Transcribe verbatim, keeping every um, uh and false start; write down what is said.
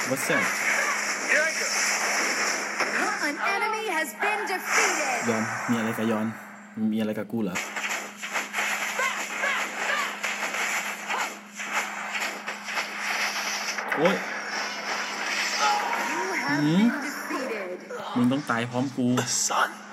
What's that An enemy has been defeated ยอนมีอะไรกับยอนมีอะไรกับกูเหรอโอ้ย You have been defeated มึงต้องตายพร้อมกู The sun